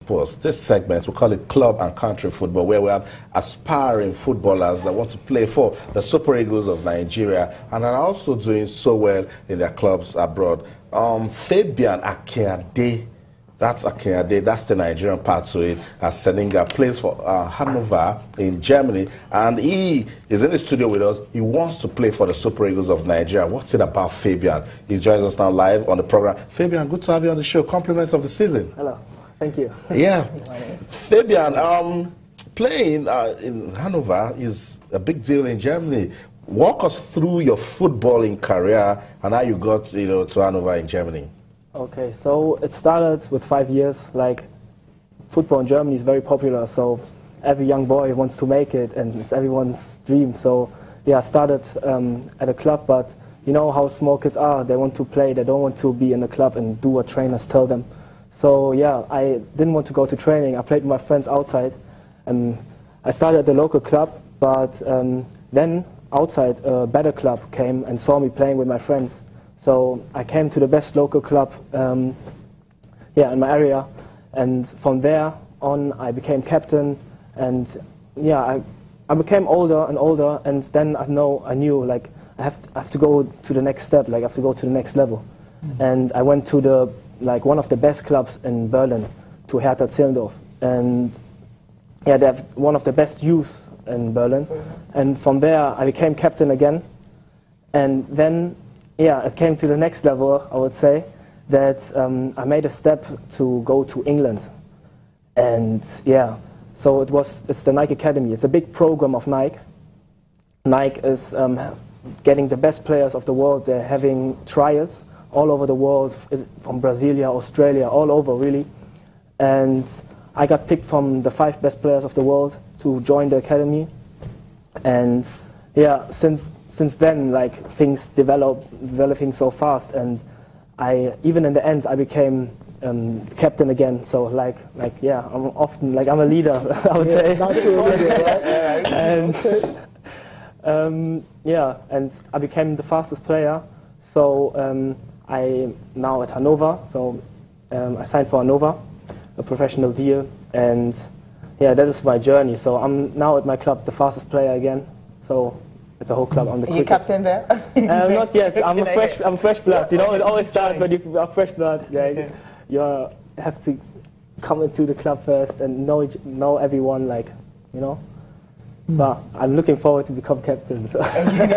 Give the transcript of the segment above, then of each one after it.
Sports. This segment, we call it Club and Country Football, where we have aspiring footballers that want to play for the Super Eagles of Nigeria and are also doing so well in their clubs abroad. Fabian Akinade, that's the Nigerian part to it, as Seninga plays for Hanover in Germany, and he is in the studio with us. He wants to play for the Super Eagles of Nigeria. What's it about Fabian? He joins us now live on the program. Fabian, good to have you on the show. Compliments of the season. Hello. Thank you. Yeah. Fabian, playing in Hanover is a big deal in Germany. Walk us through your footballing career and how you got, to Hanover in Germany. Okay, so it started with 5 years. Like, football in Germany is very popular, so every young boy wants to make it, and it's everyone's dream. So, yeah, I started at a club, but you know how small kids are. They want to play. They don't want to be in a club and do what trainers tell them. So yeah, I didn't want to go to training. I played with my friends outside, and I started at the local club. But then outside, a better club came and saw me playing with my friends. So I came to the best local club, in my area, and from there on, I became captain. And yeah, I became older and older, and then I knew like I have to go to the next step. Like I have to go to the next level, and I went to one of the best clubs in Berlin, to Hertha Zehlendorf. And yeah, they have one of the best youth in Berlin. And from there, I became captain again. And then, yeah, it came to the next level, I would say, that I made a step to go to England. And yeah, so it's the Nike Academy. It's a big program of Nike. Nike is getting the best players of the world. They're having trials all over the world, from Brasilia, Australia, all over really. And I got picked from the 5 best players of the world to join the academy. And yeah, since then, like, things developing so fast, and even in the end I became captain again. So yeah, I'm a leader, I would say. And yeah, and I became the fastest player. So I'm now at Hanover, so I signed for Hanover, a professional deal, and yeah, that is my journey. So I'm now at my club, the fastest player again. So at the whole club, I'm the quickest. Are you captain there? Not yet. I'm fresh blood. You know, it always starts when you are fresh blood. Yeah, you have to come into the club first and know everyone, like, you know. But I'm looking forward to become captain. So.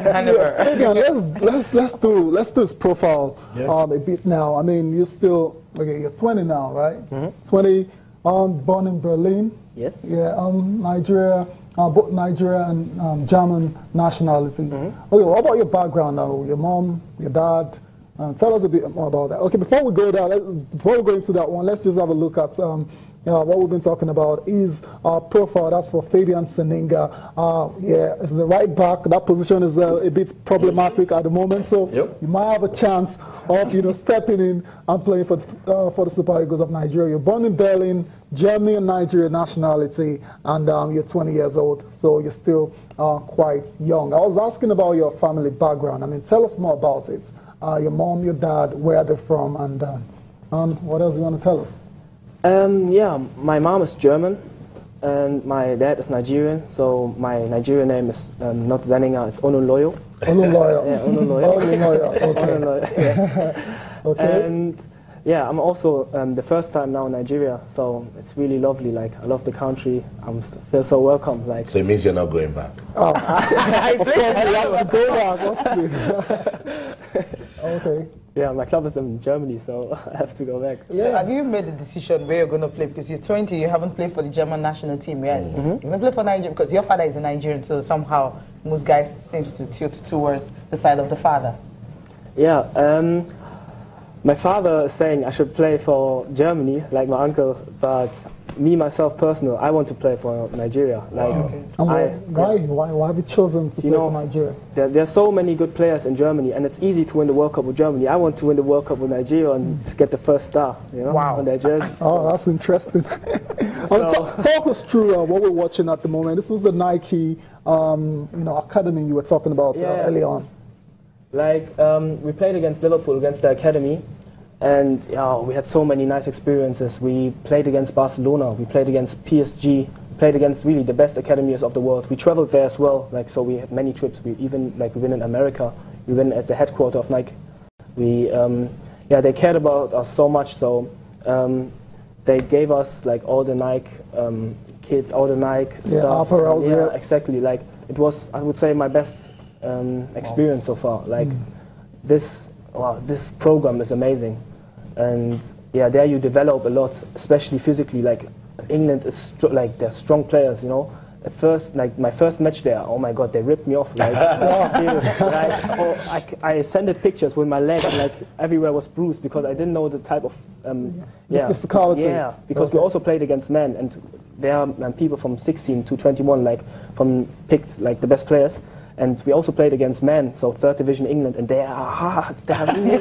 Let's do his profile a bit now. I mean, you're 20 now, right? Mm-hmm. 20, born in Berlin. Yes. Yeah, Nigeria, both Nigeria and German nationality. Mm-hmm. Okay, what about your background now? Your mom, your dad? Tell us a bit more about that. Okay, before we go into that one, let's just have a look at what we've been talking about is our profile. That's for Fabian Seninga. Yeah, it's the right back. That position is a bit problematic at the moment, so you might have a chance of stepping in and playing for the Super Eagles of Nigeria. You're born in Berlin, Germany and Nigeria nationality, and you're 20 years old, so you're still quite young. I was asking about your family background. I mean, tell us more about it. Your mom, your dad, where they're from, and what else you want to tell us? Yeah, my mom is German, and my dad is Nigerian. So my Nigerian name is not Zeninga, it's Onunloyo. Onunloyo. Yeah, Onunloyo. Onunloyo. Okay. Onunloyo, yeah. Okay. And yeah, I'm also the first time now in Nigeria, so it's really lovely. Like, I love the country. I feel so welcome. Like. So it means you're not going back. Oh, of course, you have to go back. Okay. Yeah, my club is in Germany, so I have to go back. Yeah. So have you made the decision where you're going to play? Because you're 20, you haven't played for the German national team yet. Mm-hmm. You're going to play for Nigeria because your father is a Nigerian, so somehow most guys seems to tilt towards the side of the father. Yeah, my father is saying I should play for Germany, like my uncle, but me, myself, personal, I want to play for Nigeria. Like, why have you chosen to play for Nigeria? There are so many good players in Germany, and it's easy to win the World Cup with Germany. I want to win the World Cup with Nigeria and to get the first star, on their jersey. Oh, that's interesting. Talk us through what we're watching at the moment. This was the Nike, academy you were talking about early on. Like, we played against Liverpool, against the academy, And yeah, we had so many nice experiences. We played against Barcelona, we played against PSG, played against really the best academies of the world. We traveled there as well, like, so we had many trips. We even like we went in America, we went at the headquarters of Nike. We yeah, they cared about us so much, so they gave us like all the Nike kits, all the Nike stuff. Apparel, yeah, exactly. Like it was, I would say, my best experience so far. Like this program is amazing, and yeah, there you develop a lot, especially physically. Like England is like they're strong players, you know. At first, like my first match there, oh my God, they ripped me off. Like, I sent it pictures with my leg, like everywhere was bruised because I didn't know the type of physicality. Yeah, because we also played against men, and there are people from 16 to 21, like picked like the best players. And we also played against men, so 3rd Division England, and they are hard. They are really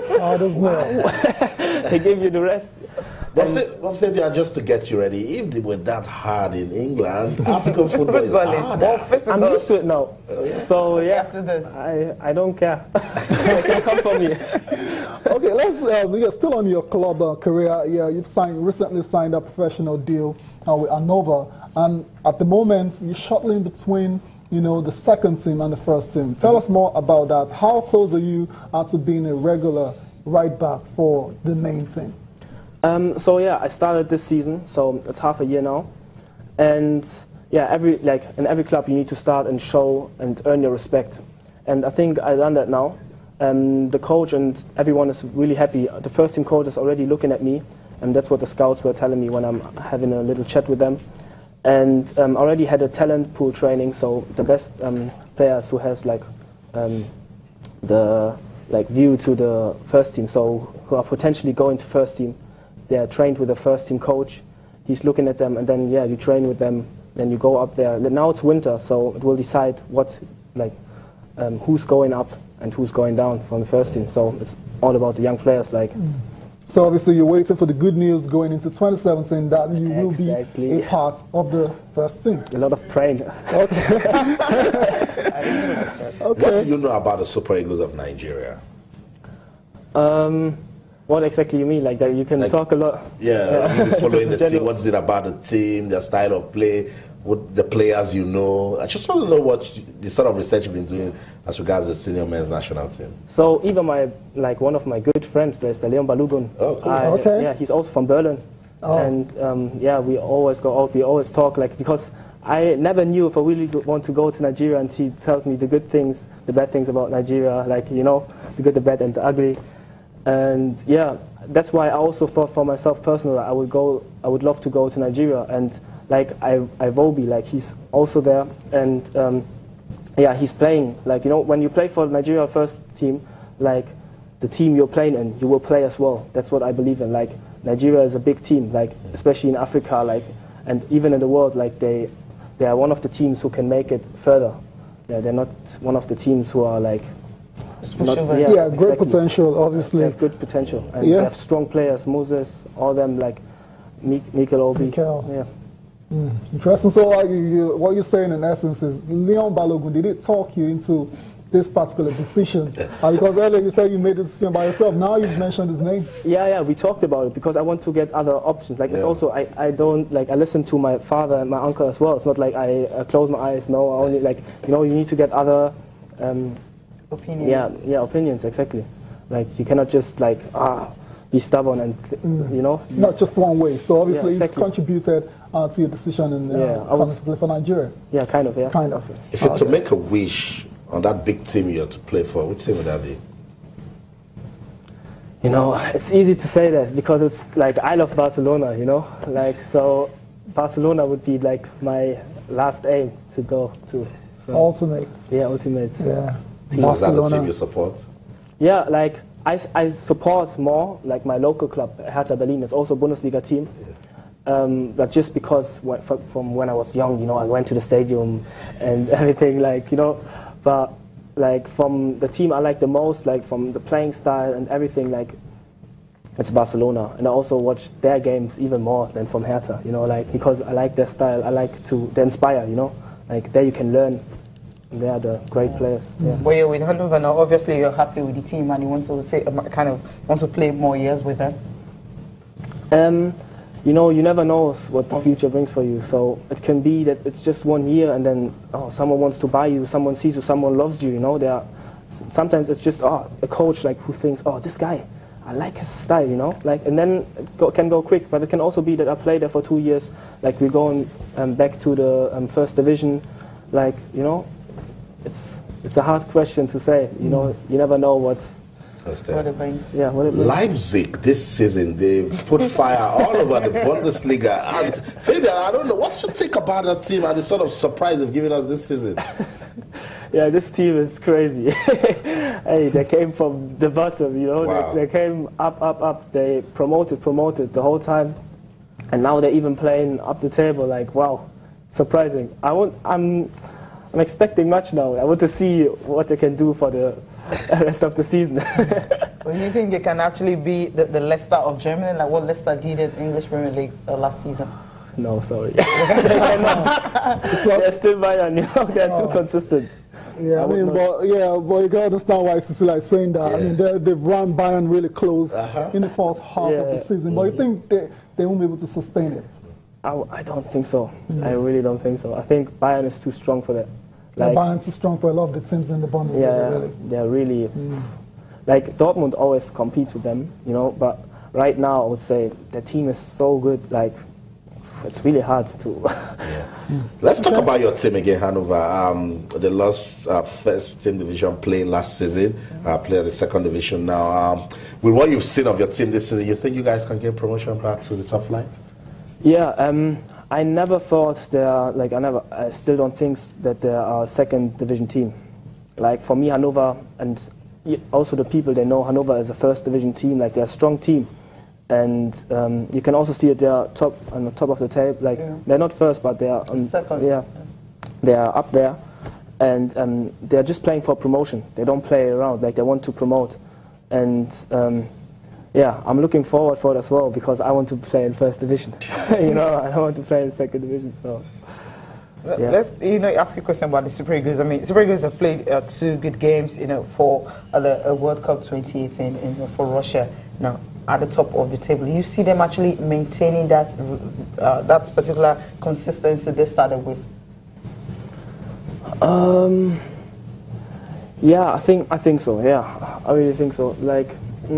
hard. They give you the rest. Well, Fabian, just to get you ready, if they were that hard in England, African football is hard. I'm used to it now. Oh, yeah. So yeah, After this. I don't care. They can come for me. Okay, let's you're still on your club career. Yeah, you've recently signed a professional deal with Anova, and at the moment you're shuttling between, you know, the second team and the first team. Tell us more about that. How close are you to being a regular right back for the main team? So yeah, I started this season, so it's half a year now, and yeah, in every club you need to start and show and earn your respect, and I think I've done that now. The coach and everyone is really happy. The first team coach is already looking at me, and that's what the scouts were telling me when I'm having a little chat with them. And already had a talent pool training, so the best players who has like the view to the first team, so who are potentially going to first team. They are trained with a first team coach. He's looking at them, and then yeah, you train with them. Then you go up there. Now it's winter, so it will decide what who's going up and who's going down from the first team. So it's all about the young players. So obviously you're waiting for the good news going into 2017 that you will be a part of the first team. A lot of praying. Okay. What do you know about the Super Eagles of Nigeria? What exactly you mean? Like that you can talk a lot. Yeah, you've been following the team. What is it about the team, their style of play, what the players you know? I just want to know what the sort of research you've been doing as regards the senior men's national team. So even one of my good friends plays, the Leon Balogun. Oh, cool. Okay. Yeah, he's also from Berlin. Oh. And yeah, we always go out. We always talk because I never knew if I really want to go to Nigeria, and he tells me the good things, the bad things about Nigeria, the good, the bad, and the ugly. And yeah, that's why I also thought for myself personally, I would love to go to Nigeria, and Iwobi, he's also there, and yeah, he's playing, when you play for Nigeria first team, the team you're playing in, you will play as well. That's what I believe in. Nigeria is a big team, especially in Africa, and even in the world, they are one of the teams who can make it further. Yeah, they're not one of the teams who are great exactly. potential, obviously. They have good potential, and they have strong players. Moses, all them, Mikel Obi. Yeah. Interesting. So, what you're saying in essence is, Leon Balogun, did it talk you into this particular decision? Because earlier you said you made the decision by yourself. Now you've mentioned his name. Yeah, we talked about it because I want to get other options. It's also I don't I listen to my father and my uncle as well. It's not like I close my eyes. No, I only you need to get other. Opinions. Yeah, opinions, exactly. You cannot just be stubborn and not just one way. So obviously exactly. It's contributed to your decision in coming to play for Nigeria. Yeah, kind of. If you're to make a wish on that big team you're to play for, which team would that be? It's easy to say that because it's I love Barcelona. So Barcelona would be my last aim to go to. So, Ultimates. Yeah, ultimates. Yeah. So is that the team you support? Yeah, I support more my local club, Hertha Berlin. It's also a Bundesliga team. Yeah. But just because from when I was young, I went to the stadium and everything, But from the team I like the most, from the playing style and everything, it's Barcelona. And I also watch their games even more than from Hertha, because I like their style. I like they inspire, there you can learn They are the great players. Yeah. But you're with Hanover now. Obviously, you're happy with the team, and you want to say want to play more years with them. You know, you never know what the future brings for you. So it can be that it's just 1 year, and then someone wants to buy you, someone sees you, someone loves you. You know, sometimes it's just a coach like who thinks, this guy, I like his style. You know, like, and then it can go quick. But it can also be that I play there for 2 years. Like we're going back to the first division. Like, you know, it's a hard question to say. You know, you never know what it brings. Yeah, what it brings. Leipzig this season, they put fire all over the Bundesliga. And Fabian, I don't know, what's your take about that team and the sort of surprise they've given us this season? Yeah, this team is crazy. Hey, they came from the bottom, you know. Wow. They came up. They promoted the whole time, and now they're even playing up the table. Like, wow, surprising. I'm expecting much now. I want to see what they can do for the rest of the season. Well, you think they can actually be the Leicester of Germany, like what Leicester did in English Premier League last season? No, sorry. They cannot. They're still Bayern, you know. They're too consistent. Yeah, but you gotta understand why it's like saying that. Yeah. I mean, they've run Bayern really close in the first half of the season, but you think they won't be able to sustain it? I don't think so. I really don't think so. I think Bayern is too strong for that. Like, Bayern's too strong for a lot of the teams in the Bundesliga. Really. They're really like Dortmund always competes with them, you know. But right now, I would say the team is so good. Like, it's really hard to. Let's talk about your team again, Hanover. They lost first team division play last season, play at the second division now. With what you've seen of your team this season, you think you guys can get promotion back to the top flight? Yeah, I never thought I still don't think that they are a second division team. Like for me, Hanover, and also the people, they know Hanover as a first division team. Like they're a strong team. And you can also see that they are on the top of the table. Like they're not first, but they are on second. Yeah, they are up there, and they're just playing for promotion. They don't play around. Like they want to promote, and I'm looking forward for it as well because I want to play in first division. You know, I don't want to play in second division. So. Yeah. Let's ask you a question about the Super Eagles. I mean, Super Eagles have played 2 good games, for the World Cup 2018 for Russia. Now at the top of the table, you see them actually maintaining that particular consistency they started with. Yeah, I think so. Yeah, I really think so. Like.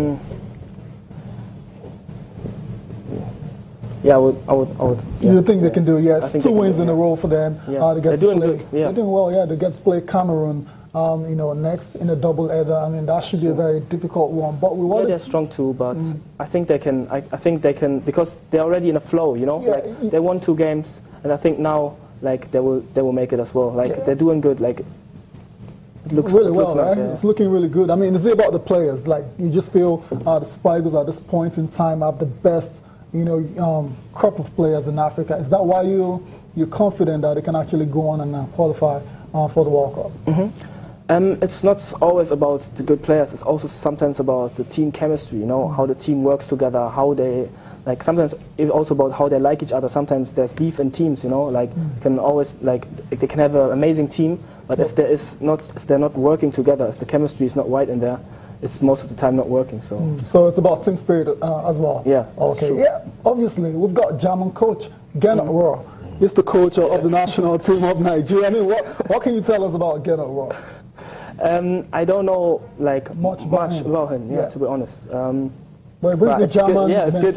Yeah, I would. Yeah. You think they can do it? Yes, 2 wins in a row for them. Yeah. They get They're doing good. Yeah. They're doing well. Yeah, they get to play Cameroon. Next in a double-header. I mean, that should be a very difficult one. But they're strong too. But I think they can. I think they can because they're already in a flow. You know, like they won 2 games, and I think now like they will make it as well. Like they're doing good. Like. It looks really well, nice, right? Yeah. It's looking really good. I mean, it's about the players. Like you just feel the Spikers at this point in time have the best, crop of players in Africa. Is that why you're confident that they can actually go on and qualify for the World Cup? Mm-hmm. It's not always about the good players. It's also sometimes about the team chemistry. You know, how the team works together, how they. Like sometimes it's also about how they like each other. Sometimes there's beef in teams, like you can always they can have an amazing team, but if they're not working together, if the chemistry is not right in there, it's most of the time not working. So it's about team spirit as well. Yeah. Okay. Yeah. Obviously, we've got German coach Gernot Rohr. He's the coach of the national team of Nigeria. I mean, what can you tell us about Gernot Rohr? I don't know much about him. To be honest. But it's German good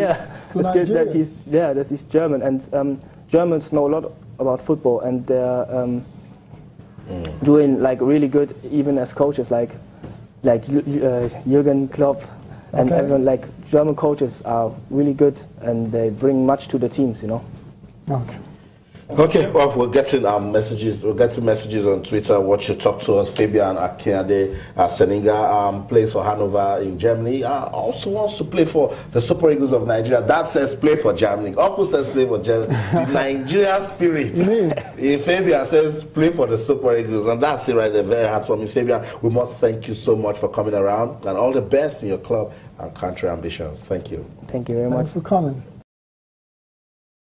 that he's German, and Germans know a lot about football, and they're doing really good even as coaches, like Jürgen Klopp, and everyone. German coaches are really good, and they bring much to the teams, Okay. Okay, well, we're getting messages. We're getting messages on Twitter. Watch you talk to us. Fabian Akinade Seninga plays for Hanover in Germany. Also wants to play for the Super Eagles of Nigeria. Dad says play for Germany. Uncle says play for Germany. The Nigerian spirit. Fabian says play for the Super Eagles, and that's it right there. Very hard for me, Fabian. We must thank you so much for coming around, and all the best in your club and country ambitions. Thank you. Thank you very much. Thanks for coming.